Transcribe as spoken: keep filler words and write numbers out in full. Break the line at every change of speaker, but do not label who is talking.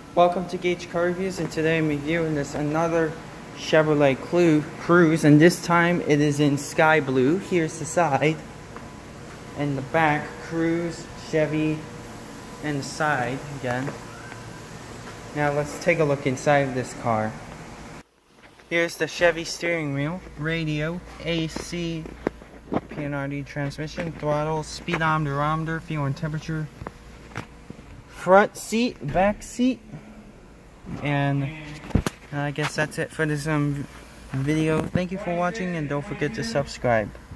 Welcome to Gage Car Reviews, and today I'm reviewing this another Chevrolet Cruze, and this time it is in sky blue. Here's the side, and the back, Cruze, Chevy, and the side again. Now let's take a look inside of this car. Here's the Chevy steering wheel, radio, A C, P N R D transmission, throttle, speedometer, odometer, fuel and temperature, front seat, back seat, and I guess that's it for this um video. Thank you for watching, and don't forget to subscribe.